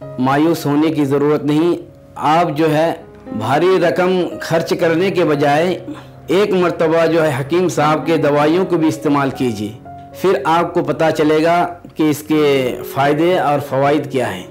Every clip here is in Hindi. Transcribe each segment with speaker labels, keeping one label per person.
Speaker 1: मायूस होने की ज़रूरत नहीं। आप जो है भारी रकम खर्च करने के बजाय एक मर्तबा जो है हकीम साहब के दवाइयों को भी इस्तेमाल कीजिए, फिर आपको पता चलेगा कि इसके फ़ायदे और फ़वाइद क्या हैं।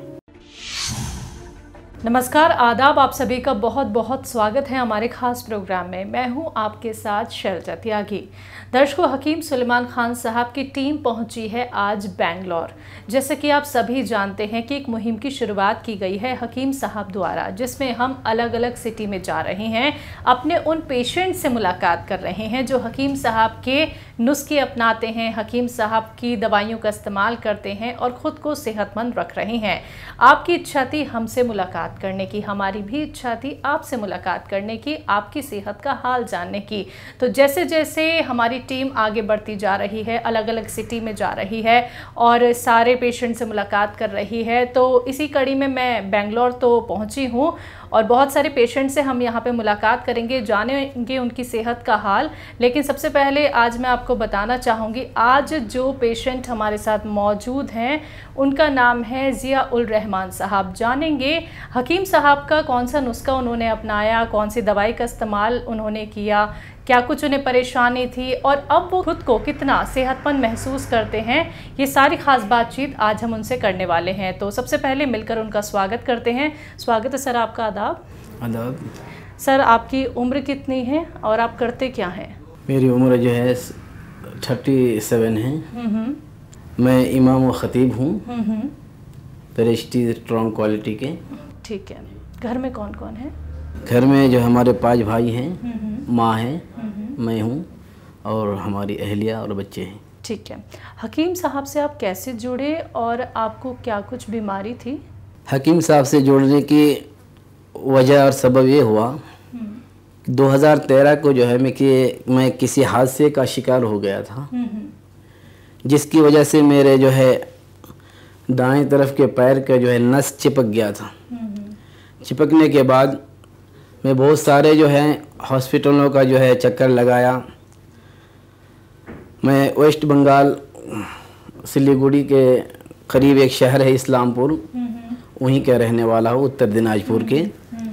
Speaker 2: नमस्कार, आदाब, आप सभी का बहुत बहुत स्वागत है हमारे खास प्रोग्राम में। मैं हूं आपके साथ शैलजा त्यागी। दर्शकों, हकीम सुलेमान खान साहब की टीम पहुंची है आज बेंगलोर। जैसे कि आप सभी जानते हैं कि एक मुहिम की शुरुआत की गई है हकीम साहब द्वारा, जिसमें हम अलग अलग सिटी में जा रहे हैं, अपने उन पेशेंट से मुलाकात कर रहे हैं जो हकीम साहब के नुस्खे अपनाते हैं, हकीम साहब की दवाइयों का इस्तेमाल करते हैं और ख़ुद को सेहतमंद रख रहे हैं। आपकी इच्छा थी हमसे मुलाकात करने की, हमारी भी इच्छा थी आपसे मुलाकात करने की, आपकी सेहत का हाल जानने की। तो जैसे जैसे हमारी टीम आगे बढ़ती जा रही है, अलग अलग सिटी में जा रही है और सारे पेशेंट से मुलाकात कर रही है, तो इसी कड़ी में मैं बेंगलोर तो पहुंची हूं और बहुत सारे पेशेंट से हम यहां पे मुलाकात करेंगे, जानेंगे उनकी सेहत का हाल। लेकिन सबसे पहले आज मैं आपको बताना चाहूँगी, आज जो पेशेंट हमारे साथ मौजूद हैं उनका नाम है ज़िया उल रहमान साहब। जानेंगे हकीम साहब का कौन सा नुस्खा उन्होंने अपनाया, कौन सी दवाई का इस्तेमाल उन्होंने किया, क्या कुछ उन्हें परेशानी थी और अब वो खुद को कितना सेहतमंद महसूस करते हैं। ये सारी ख़ास बातचीत आज हम उनसे करने वाले हैं। तो सबसे पहले मिलकर उनका स्वागत करते हैं। स्वागत है सर आपका। आदाब।
Speaker 1: आदाब।
Speaker 2: सर, आपकी उम्र कितनी है और आप करते क्या हैं?
Speaker 1: मेरी उम्र जो है 37 है। मैं इमाम व ख़तीब हूँ प्रेस्टीज स्ट्रॉन्ग क्वालिटी के।
Speaker 2: ठीक है। घर में कौन कौन है?
Speaker 1: घर में जो हमारे 5 भाई हैं, माँ है, मैं हूँ और हमारी अहलिया और बच्चे हैं।
Speaker 2: ठीक है। हकीम साहब से आप कैसे जुड़े और आपको क्या कुछ बीमारी थी?
Speaker 1: हकीम साहब से जुड़ने की वजह और सबब ये हुआ, 2013 को जो है मैं किसी हादसे का शिकार हो गया था, जिसकी वजह से मेरे जो है दाएं तरफ के पैर का जो है नस चिपक गया था। चिपकने के बाद मैं बहुत सारे जो है हॉस्पिटलों का जो है चक्कर लगाया। मैं वेस्ट बंगाल सिलीगुड़ी के करीब एक शहर है इस्लामपुर, वहीं का रहने वाला हूँ, उत्तर दिनाजपुर के।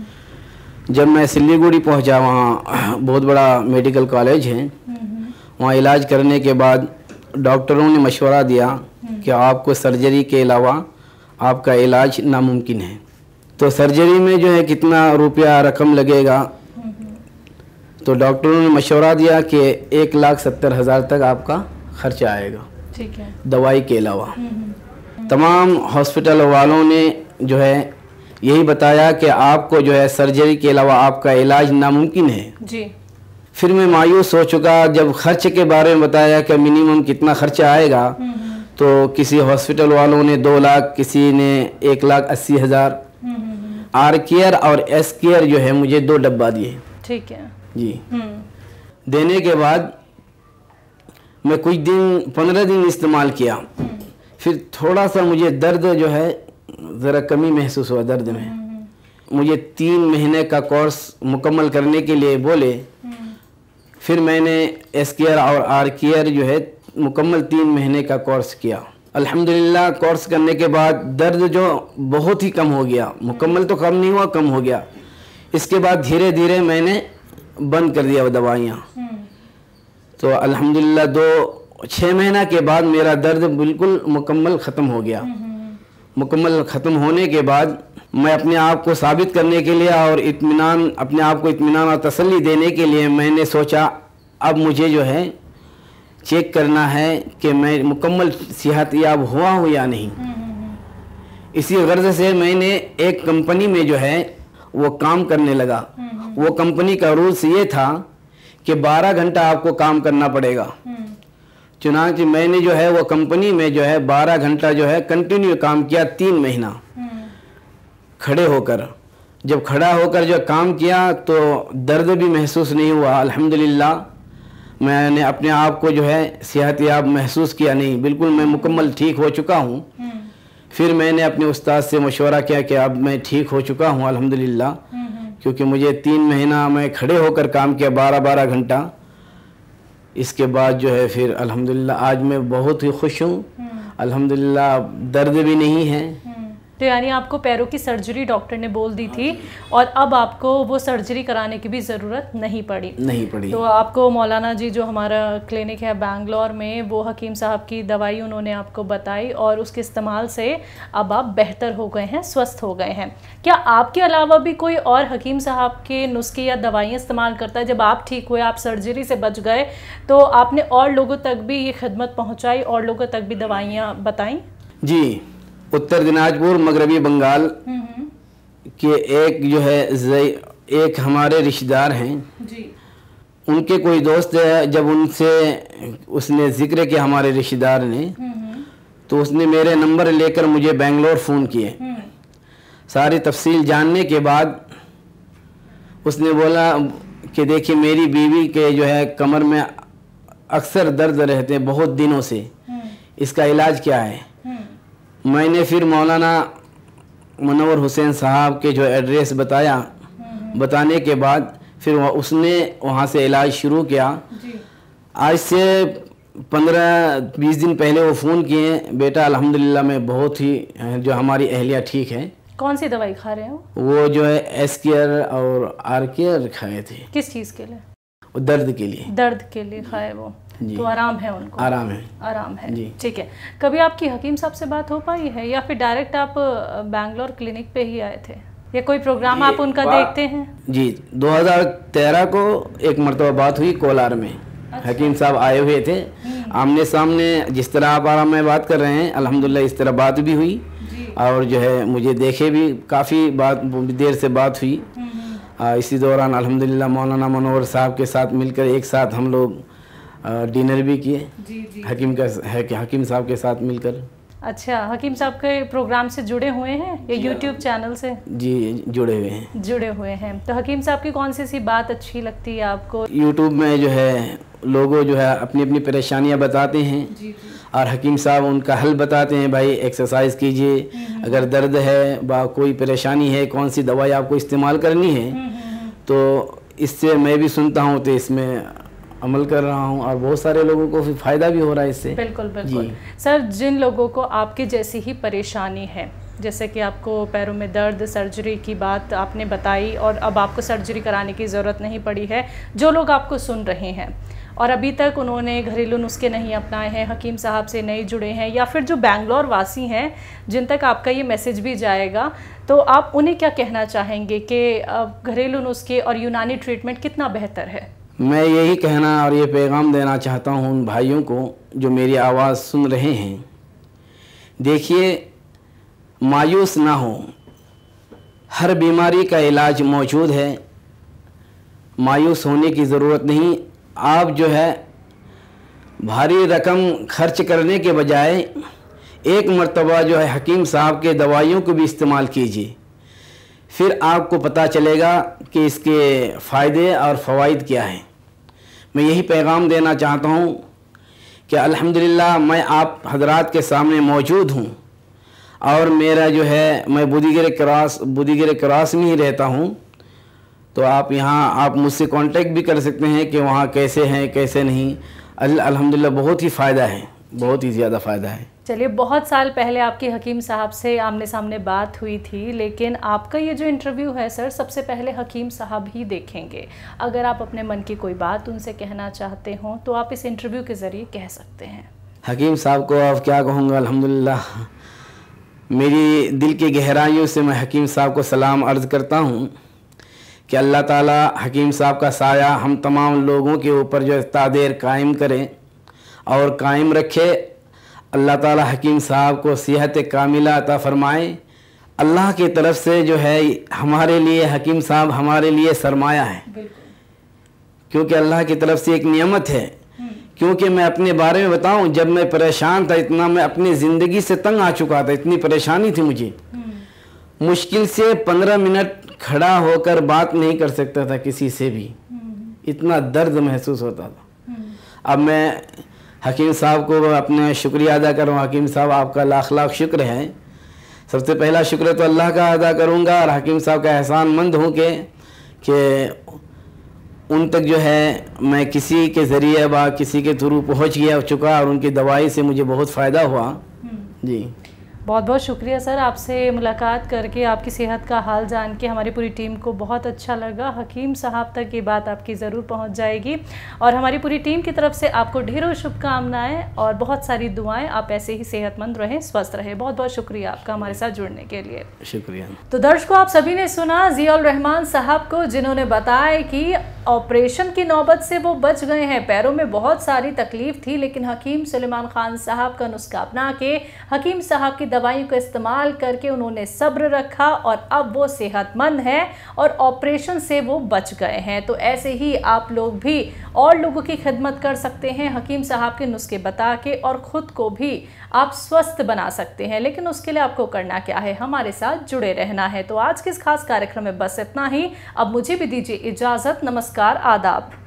Speaker 1: जब मैं सिलीगुड़ी पहुँचा, वहाँ बहुत बड़ा मेडिकल कॉलेज है, वहाँ इलाज करने के बाद डॉक्टरों ने मशवरा दिया कि आपको सर्जरी के अलावा आपका इलाज नामुमकिन है। तो सर्जरी में जो है कितना रुपया रकम लगेगा, तो डॉक्टरों ने मशवरा दिया कि 1,70,000 तक आपका खर्चा आएगा।
Speaker 2: ठीक है।
Speaker 1: दवाई के अलावा तमाम हॉस्पिटल वालों ने जो है यही बताया कि आपको जो है सर्जरी के अलावा आपका इलाज नामुमकिन है
Speaker 2: जी।
Speaker 1: फिर मैं मायूस हो चुका। जब खर्च के बारे में बताया कि मिनिमम कितना खर्चा आएगा, तो किसी हॉस्पिटल वालों ने 2 लाख, किसी ने 1,80,000। आर केयर और एस केयर जो है मुझे 2 डब्बा दिए।
Speaker 2: ठीक है
Speaker 1: जी। देने के बाद मैं कुछ दिन 15 दिन इस्तेमाल किया, फिर थोड़ा सा मुझे दर्द जो है ज़रा कमी महसूस हुआ दर्द में। मुझे 3 महीने का कोर्स मुकम्मल करने के लिए बोले। फिर मैंने एस केयर और आर केयर जो है मुकम्मल 3 महीने का कोर्स किया। अल्हम्दुलिल्लाह कोर्स करने के बाद दर्द जो बहुत ही कम हो गया, मुकम्मल तो कम नहीं हुआ, कम हो गया। इसके बाद धीरे धीरे मैंने बंद कर दिया वो दवाइयाँ। तो अल्हम्दुलिल्लाह 6 महीना के बाद मेरा दर्द बिल्कुल मुकम्मल ख़त्म हो गया। मुकम्मल ख़त्म होने के बाद मैं अपने आप को साबित करने के लिए और इत्मीनान, अपने आप को इत्मीनान और तसल्ली देने के लिए मैंने सोचा अब मुझे जो है चेक करना है कि मैं मुकम्मल सेहत याब हुआ हूँ या नहीं। इसी गर्ज से मैंने एक कंपनी में जो है वो काम करने लगा। वो कंपनी का रूल्स ये था कि 12 घंटा आपको काम करना पड़ेगा। चुनांचे मैंने जो है वो कंपनी में जो है 12 घंटा जो है कंटिन्यू काम किया, 3 महीना खड़े होकर। जब खड़ा होकर जो काम किया तो दर्द भी महसूस नहीं हुआ। अल्हम्दुलिल्लाह मैंने अपने आप को जो है सेहतयाब महसूस किया नहीं, बिल्कुल मैं मुकम्मल ठीक हो चुका हूँ। फिर मैंने अपने उस्ताद से मशवरा किया कि अब मैं ठीक हो चुका हूँ अल्हम्दुलिल्लाह, क्योंकि मुझे 3 महीना मैं खड़े होकर काम किया 12-12 घंटा। इसके बाद जो है फिर अल्हम्दुलिल्लाह आज मैं बहुत ही खुश हूँ। अल्हम्दुलिल्लाह दर्द भी नहीं है,
Speaker 2: तो यानी आपको पैरों की सर्जरी डॉक्टर ने बोल दी थी और अब आपको वो सर्जरी कराने की भी ज़रूरत नहीं पड़ी। तो आपको मौलाना जी जो हमारा क्लिनिक है बैंगलोर में, वो हकीम साहब की दवाई उन्होंने आपको बताई और उसके इस्तेमाल से अब आप बेहतर हो गए हैं, स्वस्थ हो गए हैं। क्या आपके अलावा भी कोई और हकीम साहब के नुस्खे या दवाइयाँ इस्तेमाल करता है? जब आप ठीक हुए, आप सर्जरी से बच गए, तो आपने और लोगों तक भी ये खिदमत पहुँचाई, और लोगों तक भी दवाइयाँ बताई?
Speaker 1: जी, उत्तर दिनाजपुर मगरबी बंगाल के एक जो है एक हमारे रिश्तेदार हैं
Speaker 2: जी,
Speaker 1: उनके कोई दोस्त है, जब उनसे उसने जिक्र किया हमारे रिश्तेदार ने, तो उसने मेरे नंबर लेकर मुझे बेंगलोर फ़ोन किए। सारी तफसील जानने के बाद उसने बोला कि देखिए मेरी बीवी के जो है कमर में अक्सर दर्द रहते हैं बहुत दिनों से, इसका इलाज क्या है। मैंने फिर मौलाना मुनव्वर हुसैन साहब के जो एड्रेस बताया, बताने के बाद फिर उसने वहाँ से इलाज शुरू किया। आज से 15-20 दिन पहले वो फ़ोन किए, बेटा अल्हम्दुलिल्लाह मैं बहुत ही जो हमारी अहलिया ठीक है।
Speaker 2: कौन सी दवाई खा रहे हो?
Speaker 1: वो जो है एस केयर और आर केयर खाए थे।
Speaker 2: किस चीज़ के लिए?
Speaker 1: दर्द के लिए।
Speaker 2: दर्द के लिए खाए वो, तो आराम है उनको? आराम है जी। ठीक है, कभी आपकी हकीम साहब से बात हो पाई है या फिर डायरेक्ट आप बैंगलोर क्लिनिक पे ही आए थे, या कोई प्रोग्राम आप उनका देखते हैं? जी,
Speaker 1: 2013 को एक मरतबा बात हुई कोलार में। अच्छा। हकीम साहब आए हुए थे, आमने सामने जिस तरह आप आराम में बात कर रहे हैं, अल्हम्दुलिल्लाह इस तरह बात भी हुई और जो है मुझे देखे भी, काफ़ी देर से बात हुई। इसी दौरान अल्हम्दुलिल्लाह मौलाना मुनव्वर साहब के साथ मिलकर एक साथ हम लोग डिनर भी किए हकीम साहब के साथ मिलकर।
Speaker 2: अच्छा, हकीम साहब के प्रोग्राम से जुड़े हुए हैं या यूट्यूब चैनल से?
Speaker 1: जी, जुड़े हुए हैं।
Speaker 2: तो हकीम साहब की कौन सी बात अच्छी लगती है आपको?
Speaker 1: यूट्यूब में जो है लोगों जो है अपनी अपनी परेशानियां बताते हैं और हकीम साहब उनका हल बताते हैं। भाई एक्सरसाइज कीजिए, अगर दर्द है, कोई परेशानी है, कौन सी दवाई आपको इस्तेमाल करनी है, तो इससे मैं भी सुनता हूँ, तो इसमें अमल कर रहा हूँ और बहुत सारे लोगों को फ़ायदा भी हो रहा है इससे।
Speaker 2: बिल्कुल बिल्कुल। सर, जिन लोगों को आपके जैसी ही परेशानी है, जैसे कि आपको पैरों में दर्द, सर्जरी की बात आपने बताई और अब आपको सर्जरी कराने की ज़रूरत नहीं पड़ी है, जो लोग आपको सुन रहे हैं और अभी तक उन्होंने घरेलू नुस्खे नहीं अपनाए हैं, हकीम साहब से नहीं जुड़े हैं, या फिर जो बैंगलोर वासी हैं जिन तक आपका ये मैसेज भी जाएगा, तो आप उन्हें क्या कहना चाहेंगे कि घरेलू नुस्खे और यूनानी ट्रीटमेंट कितना बेहतर है?
Speaker 1: मैं यही कहना और ये पैगाम देना चाहता हूँ उन भाइयों को जो मेरी आवाज़ सुन रहे हैं। देखिए, मायूस ना हो, हर बीमारी का इलाज मौजूद है, मायूस होने की ज़रूरत नहीं। आप जो है भारी रकम खर्च करने के बजाय एक मर्तबा जो है हकीम साहब के दवाइयों को भी इस्तेमाल कीजिए, फिर आपको पता चलेगा कि इसके फ़ायदे और फ़वाइद क्या हैं। मैं यही पैगाम देना चाहता हूँ कि अल्हम्दुलिल्लाह मैं आप हजरात के सामने मौजूद हूँ और मेरा जो है मैं बुदीगिर क्रॉस में ही रहता हूँ, तो आप यहाँ आप मुझसे कांटेक्ट भी कर सकते हैं कि वहाँ कैसे हैं कैसे नहीं। अल्हम्दुलिल्लाह बहुत ही फ़ायदा है, बहुत ही ज़्यादा फ़ायदा है।
Speaker 2: चलिए, बहुत साल पहले आपके हकीम साहब से आमने सामने बात हुई थी, लेकिन आपका ये जो इंटरव्यू है सर, सबसे पहले हकीम साहब ही देखेंगे। अगर आप अपने मन की कोई बात उनसे कहना चाहते हो तो आप इस इंटरव्यू के ज़रिए कह सकते हैं।
Speaker 1: हकीम साहब को अब क्या कहूँगा, अल्हम्दुलिल्लाह मेरी दिल की गहराइयों से मैं हकीम साहब को सलाम अर्ज़ करता हूँ कि अल्लाह ताला हकीम साहब का साया हम तमाम लोगों के ऊपर जो तादेर कायम करें और कायम रखे। अल्लाह ताला हकीम साहब को सेहत कामिला अता फरमाए। अल्लाह की तरफ से जो है हमारे लिए हकीम साहब हमारे लिए सरमाया है, क्योंकि अल्लाह की तरफ से एक नियमत है। क्योंकि मैं अपने बारे में बताऊं, जब मैं परेशान था, इतना मैं अपनी ज़िंदगी से तंग आ चुका था, इतनी परेशानी थी मुझे, मुश्किल से 15 मिनट खड़ा होकर बात नहीं कर सकता था किसी से भी, इतना दर्द महसूस होता था। अब मैं हकीम साहब को अपने शुक्रिया अदा करूँ। हकीम साहब आपका लाख लाख शुक्र है। सबसे पहला शुक्र तो अल्लाह का अदा करूँगा और हकीम साहब का एहसानमंद हूँ कि उन तक जो है मैं किसी के ज़रिए किसी के थ्रू पहुँच गया चुका और उनकी दवाई से मुझे बहुत फ़ायदा हुआ। जी,
Speaker 2: बहुत बहुत शुक्रिया सर, आपसे मुलाकात करके, आपकी सेहत का हाल जान के हमारी पूरी टीम को बहुत अच्छा लगा। हकीम साहब तक ये बात आपकी ज़रूर पहुंच जाएगी और हमारी पूरी टीम की तरफ से आपको ढेरों शुभकामनाएं और बहुत सारी दुआएं। आप ऐसे ही सेहतमंद रहें, स्वस्थ रहें। बहुत बहुत शुक्रिया आपका हमारे साथ जुड़ने के लिए।
Speaker 1: शुक्रिया।
Speaker 2: तो दर्शकों, आप सभी ने सुना ज़ियाउल रहमान साहब को, जिन्होंने बताया कि ऑपरेशन की नौबत से वो बच गए हैं। पैरों में बहुत सारी तकलीफ थी, लेकिन हकीम सुलेमान खान साहब का नुस्खा अपना के, हकीम साहब की दवाइयों का इस्तेमाल करके उन्होंने सब्र रखा और अब वो सेहतमंद हैं और ऑपरेशन से वो बच गए हैं। तो ऐसे ही आप लोग भी और लोगों की खिदमत कर सकते हैं हकीम साहब के नुस्खे बता के, और ख़ुद को भी आप स्वस्थ बना सकते हैं। लेकिन उसके लिए आपको करना क्या है, हमारे साथ जुड़े रहना है। तो आज के इस खास कार्यक्रम में बस इतना ही। अब मुझे भी दीजिए इजाज़त। नमस्कार, आदाब।